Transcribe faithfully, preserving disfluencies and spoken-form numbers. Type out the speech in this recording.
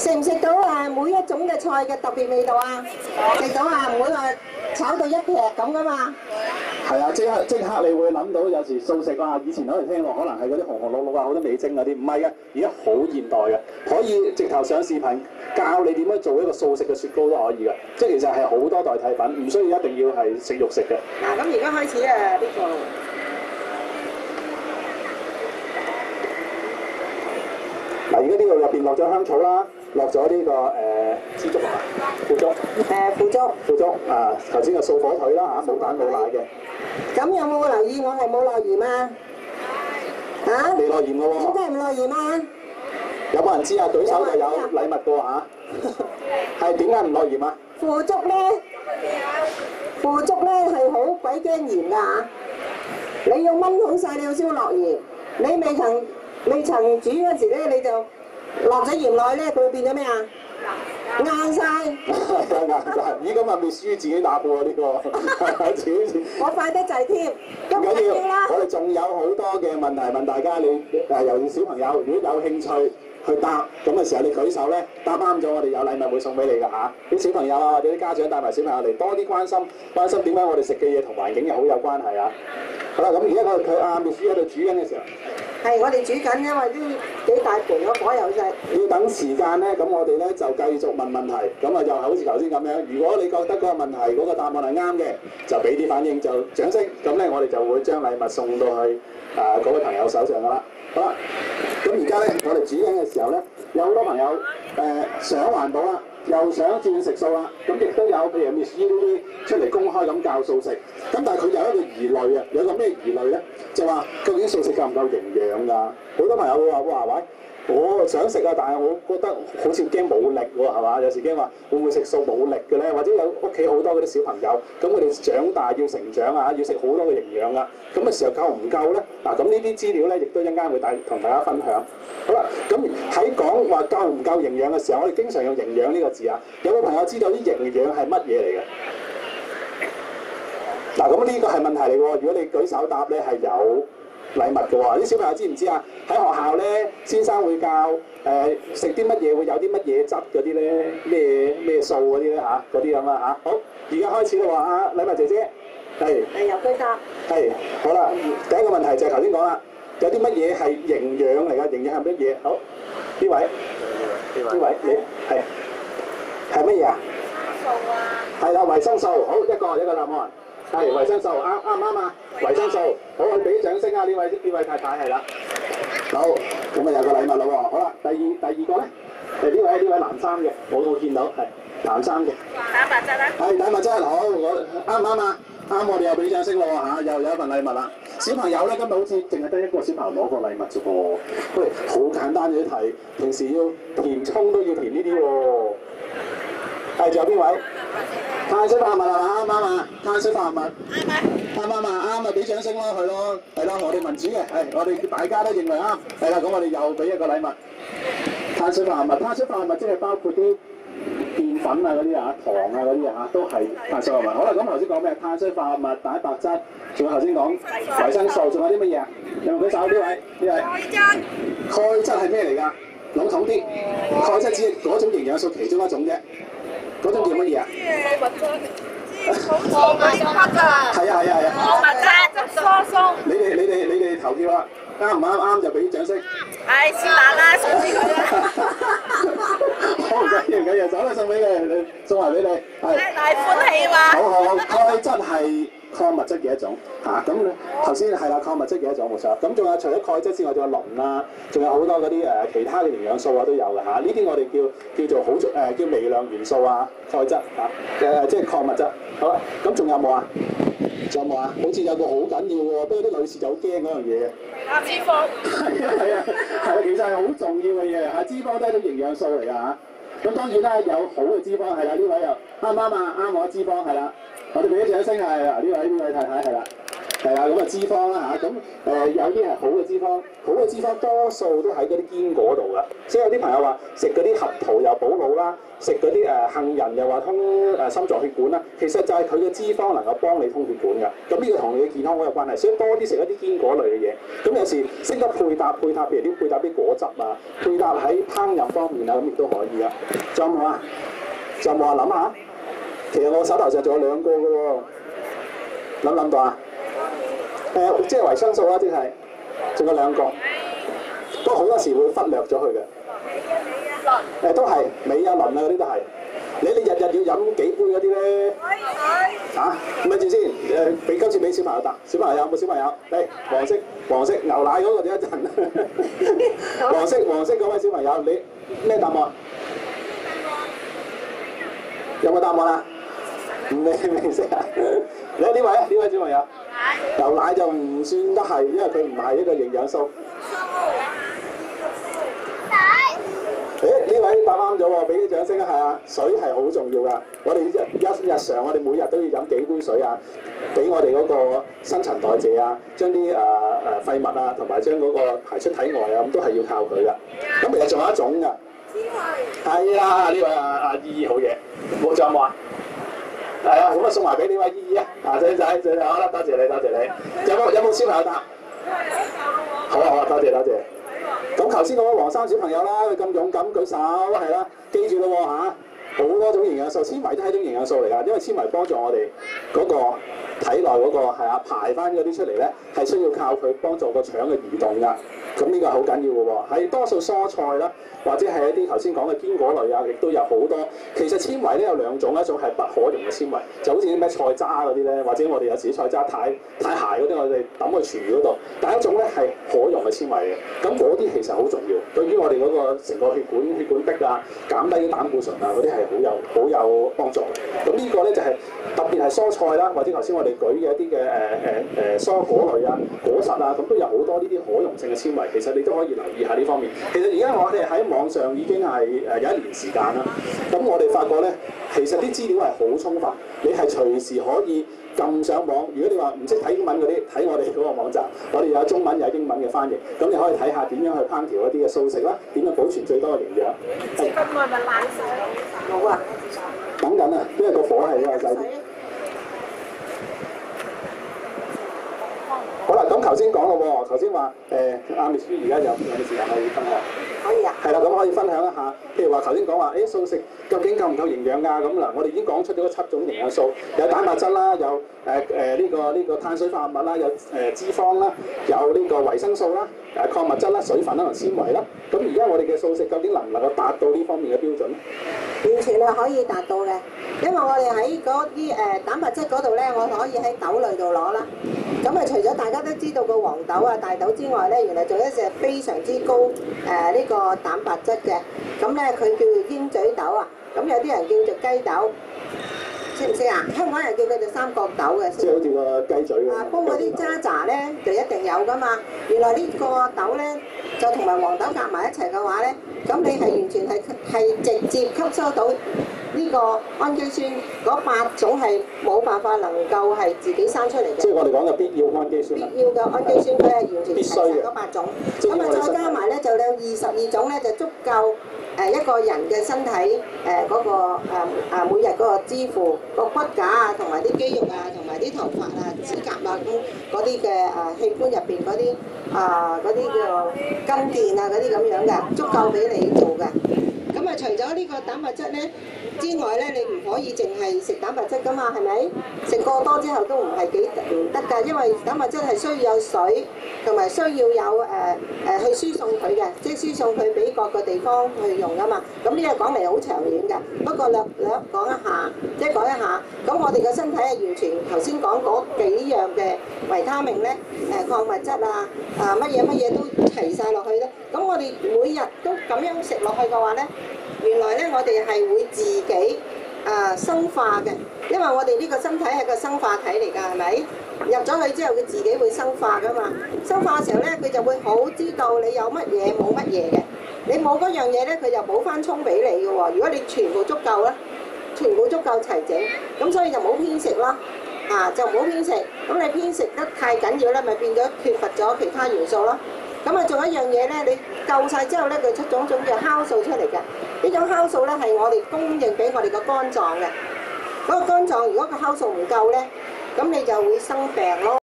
食唔食到啊？每一種嘅菜嘅特別味道啊？食到啊，唔會話炒到一劈咁噶嘛？ 係啊，即刻即刻你會諗到有時素食啊，以前可能聽落可能係嗰啲紅紅綠綠啊，好多味精嗰啲，唔係嘅，而家好現代嘅，可以直頭上視頻教你點樣做一個素食嘅雪糕都可以嘅，即係其實係好多代替品，唔需要一定要係食肉食嘅。 嗱，咁而家開始啊，呢個。 嗱，而家呢度入邊落咗香草啦，落咗呢個誒枝竹啊，腐竹， 誒腐竹， 腐竹啊，頭先嘅素火腿啦嚇，冇蛋冇奶嘅。 咁有冇留意我係冇落鹽啊？嚇？ 未落鹽嘅喎。 點解唔落鹽啊？ 有冇人知啊？舉手就有禮物嘅喎嚇。係點解唔落鹽啊？ 腐竹咧，腐竹咧係好鬼驚鹽㗎嚇！你要炆好晒，你要先落鹽。你未曾未曾煮嗰時咧，你就落咗鹽落去咧，佢會變咗咩啊？硬晒。 硬晒！咦，咁啊未輸自己打過喎呢個，自己我快得滯添， 唔緊要啦。我哋仲有好多嘅問題問大家，你誒尤其小朋友，如果有興趣去答咁嘅時候，你舉手咧，答啱咗，我哋有禮物會送俾你㗎嚇。啲小朋友啊，或者啲家長帶埋小朋友嚟，多啲關心關心點解我哋食嘅嘢同環境又好有關係啊！好啦，咁而家我哋佢阿 Miss 喺度煮緊嘅時候， 係我哋煮緊，因為都幾大盤個火油勢。 要等時間咧，咁我哋咧就繼續問問題，咁啊又係好似頭先咁樣。如果你覺得嗰個問題嗰、嗰個答案係啱嘅，就俾啲反應，就掌聲。咁咧我哋就會將禮物送到去啊嗰位朋友手上㗎啦。好啦，咁而家咧我哋煮緊嘅時候咧，有好多朋友誒、呃、想環保啦。又想轉食素啦，咁亦都有譬如 Miss E 呢啲出嚟公開咁教素食，咁但係佢有一個疑慮啊，有一個咩疑慮咧？就話究竟素食夠唔夠營養㗎？好多朋友會話：哇喂，我想食啊，但係我覺得好似驚冇力喎，係嘛？有時驚話會唔會食素冇力嘅咧？或者有屋企好多嗰啲小朋友，咁佢哋長大要成長啊，要食好多嘅營養啊，咁嘅時候夠唔夠咧？嗱，咁呢啲資料咧，亦都一陣間會帶同大家分享。好啦，咁喺講話夠唔夠營養嘅時候，我哋經常用營養呢個字啊。有冇朋友知道啲營養係乜嘢嚟嘅？嗱，咁呢個係問題嚟喎。如果你舉手答咧，係有禮物嘅喎。啲小朋友知唔知啊？喺學校咧，先生會教誒食啲乜嘢會有啲乜嘢質嗰啲咧，咩咩素嗰啲咧嚇，嗰啲咁啊嚇。好，而家開始啦喎，啊禮物姐姐，係係由佢答。 係，好啦，第一個問題就係頭先講啦。有啲乜嘢係營養嚟㗎？營養係乜嘢？好，呢位，呢位，你係係乜嘢啊？素啊！係啦，維生素，好一個一個答案，係維生素，啱啱唔啱啊？維生素，好，我哋俾啲掌聲啊！呢位呢位太太係啦，好，咁啊有個禮物啦喎，好啦，第二第二個咧，係呢位呢位藍衫嘅，我都見到係藍衫嘅，蛋白質啦，係蛋白質，好，我啱唔啱啊？啱，我哋又俾掌聲咯喎嚇，又有一份禮物啦。小朋友咧，今日好似淨係得一個小朋友攞個禮物啫噃。喂，好簡單嘅題，平時要填充都要填呢啲喎。係，仲有邊位？碳水化合物係嘛？啱唔啱啊？碳水化合物。啱啊！啱唔啱啊？啱啊！俾掌聲咯，佢咯，係咯，我哋民主嘅，係我哋大家都認為啱。係啦，咁我哋又俾一個禮物。碳水化合物，碳水化合物即係包括啲澱粉啊嗰啲啊、糖啊嗰啲啊都係碳水化合物。好啦，咁頭先講咩？碳水化合物、蛋白質，仲有頭先講維生素，仲有啲乜嘢啊？有冇舉手？呢位？呢位？鈣質。鈣質係咩嚟㗎？籠統啲，鈣質只係嗰種營養素其中一種啫。嗰種叫乜嘢啊？礦物質。礦物質啊！係啊係啊係啊！礦物質疏鬆。你哋你哋你哋投票啦，啱唔啱？啱就俾掌聲。係先懶啦，送俾佢啦。好唔緊要唔緊要，走啦送俾你，你送埋俾你。係。大歡喜嘛！好好好，鈣質係礦物質嘅一種嚇，咁頭先係啦，礦物質嘅一種冇錯。咁仲有除咗鈣質之外，仲有磷啊，仲有好多嗰啲誒其他嘅營養素啊都有嘅嚇。呢啲我哋叫叫做好誒、呃、叫微量元素啊，鈣質嚇誒即係礦物質。好啦，咁仲有冇啊？仲有冇啊？好似有個好緊要喎，不過啲女士就好驚嗰樣嘢。啊脂肪。係啊係啊係啊，其實係好重要嘅嘢嚇，脂肪都係一種營養素嚟㗎嚇。咁當然啦，有好嘅脂肪係啦，呢位又啱唔啱啊？啱我脂肪係啦。我哋俾啲掌聲係嗱，呢位呢位太太係啦， 係啊，咁啊脂肪啦嚇，咁誒有啲係好嘅脂肪，好嘅脂肪多數都喺嗰啲堅果度㗎。所以有啲朋友話食嗰啲核桃又補腦啦，食嗰啲誒杏仁又話通誒心臟血管啦，其實就係佢嘅脂肪能夠幫你通血管㗎。咁呢個同你嘅健康好有關係，所以多啲食一啲堅果類嘅嘢。咁有時識得配搭配搭，譬如啲配搭啲果汁啊，配搭喺烹飪方面啊，咁亦都可以啊。仲有冇啊？仲有冇啊？諗下，其實我手頭上仲有兩個㗎喎，諗唔諗到啊？誒、呃，即係維生素啦，即係仲有兩個，不過好多時會忽略咗佢嘅。誒、呃，都係鎂啊、磷啊嗰啲都係。你哋日日要飲幾杯嗰啲咧？嚇，咪住先。誒、呃，俾今次俾小朋友答。小朋友有冇小朋友？嚟，黃色黃色牛奶嗰個點一陣？黃色黃色嗰位小朋友，你咩答案？有冇答案啊？唔未未識啊？你呢位啊？呢位小朋友？牛奶就唔算得係，因為佢唔係一個營養素。誒呢位答啱咗喎，俾啲掌聲啊！係啊，水係好重要㗎。我哋日一日常，我哋每日都要飲幾杯水啊，俾我哋嗰個新陳代謝啊，將啲誒誒廢物啊，同埋將嗰個排出體外啊，咁都係要靠佢㗎。咁其實仲有一種㗎。係啊，呢位阿阿姨姨好嘢，冇仲有冇啊？係啊，咁啊送埋俾呢位姨姨啊！啊仔仔仔好啦，多謝你多謝你。有冇有冇小朋友答？好啊好啊，多謝多謝。咁頭先嗰位黃生小朋友啦，佢咁勇敢舉手係啦，記住咯喎嚇，好多種營養素，纖維都係一種營養素嚟㗎，因為纖維幫助我哋嗰個體內嗰個係啊排翻嗰啲出嚟咧，係需要靠佢幫助個腸嘅移動㗎。咁呢個係好緊要嘅喎，係多數蔬菜啦，或者係一啲頭先講嘅堅果類啊，亦都有好多。其實纖維咧有兩種，一種係不可溶嘅纖維，就好似啲咩菜渣嗰啲咧，或者我哋有時啲菜渣太太鞋嗰啲，我哋抌去廚餘嗰度。第一種咧係可溶嘅纖維嘅，咁嗰啲其實好重要，對於我哋嗰個成個血管血管壁啊，減低啲膽固醇啊嗰啲係好有好有幫助嘅。咁呢個咧就係、是、特別係蔬菜啦，或者頭先我哋舉嘅一啲嘅誒誒誒蔬果類啊、果實啊，咁都有好多呢啲可溶性嘅纖維。其實你都可以留意下呢方面。其實而家我哋喺網上已經係誒有一年時間啦。咁我哋發覺咧，其實啲資料係好充分，你係隨時可以撳上網。如果你話唔識睇英文嗰啲，睇我哋嗰個網站，我哋有中文有英文嘅翻譯，咁你可以睇下點樣去烹調一啲嘅素食啦，點樣保存最多嘅營養。係。咁我咪爛晒冇啊！等緊啊，因為個火係比較細啲。好啦，咁頭先講咯喎，頭先話誒阿 Miss V 而家有有冇時間可以分享？可以啊。係啦，咁可以分享一下，譬如話頭先講話，誒素食究竟夠唔夠營養㗎？咁嗱，我哋已經講出咗七種營養素，有蛋白質啦，有誒誒呢個呢、呢個碳水化合物啦，有誒、呃、脂肪啦，有呢個維生素啦，誒、呃、礦物質啦、水分啦同纖維啦。咁而家我哋嘅素食究竟能唔能夠達到呢方面嘅標準咧？完全係可以達到嘅，因為我哋喺嗰啲誒蛋白質嗰度咧，我可以喺豆類度攞啦。咁啊，除咗大家都知道個黃豆啊、大豆之外咧，原來仲有一隻非常之高誒呢、呃呢個蛋白質嘅，咁咧佢叫做鷹嘴豆啊，咁有啲人叫做雞豆，識唔識啊？香港人叫佢做三角豆嘅，即係好似個雞嘴咁。啊，煲嗰啲渣渣咧就一定有噶嘛。原來呢個豆咧就同埋黃豆夾埋一齊嘅話咧，咁你係完全係係直接吸收到呢個氨基酸嗰八種係冇辦法能夠係自己生出嚟嘅。即係我哋講嘅必要氨基酸。必要嘅氨基酸佢係完全齊曬嗰八種。咁啊再加埋咧就有二十二種咧就足夠誒一個人嘅身體誒嗰、呃那個誒啊、呃、每日嗰個支付個骨架啊，同埋啲肌肉啊，同埋啲頭髮啊、指甲啊咁嗰啲嘅誒器官入邊嗰啲啊嗰啲叫筋腱啊嗰啲咁樣嘅，足夠俾你做嘅。咁啊除咗呢個蛋白質咧之外咧，你唔可以淨係食蛋白質噶嘛，係咪？食過多之後都唔係幾唔得㗎，因為蛋白質係需要有水，同埋需要有誒誒、呃、去輸送佢嘅，即係輸送佢俾各個地方去用㗎嘛。咁呢個講嚟好長遠㗎，不過略略講一下，即係講一下。咁我哋嘅身體係完全頭先講嗰幾樣嘅維他命咧，誒礦物質啊，啊乜嘢乜嘢都齊晒落去咧。咁我哋每日都咁樣食落去嘅話咧，原來咧我哋係會自己啊、呃、生化嘅，因為我哋呢個身體係個生化體嚟㗎，係咪？入咗去之後，佢自己會生化㗎嘛。生化嘅時候咧，佢就會好知道你有乜嘢冇乜嘢嘅。你冇嗰樣嘢咧，佢就補翻充俾你嘅喎。如果你全部足夠咧，全部足夠齊整，咁所以就冇偏食啦。 啊，就唔好偏食。咁你偏食得太緊要咧，咪變咗缺乏咗其他元素咯。咁啊，仲有一樣嘢咧，你夠晒之後咧，佢出咗種叫酵素出嚟嘅。呢種酵素咧係我哋供應俾我哋個肝臟嘅。嗰個肝臟如果個酵素唔夠咧，咁你就會生病咯。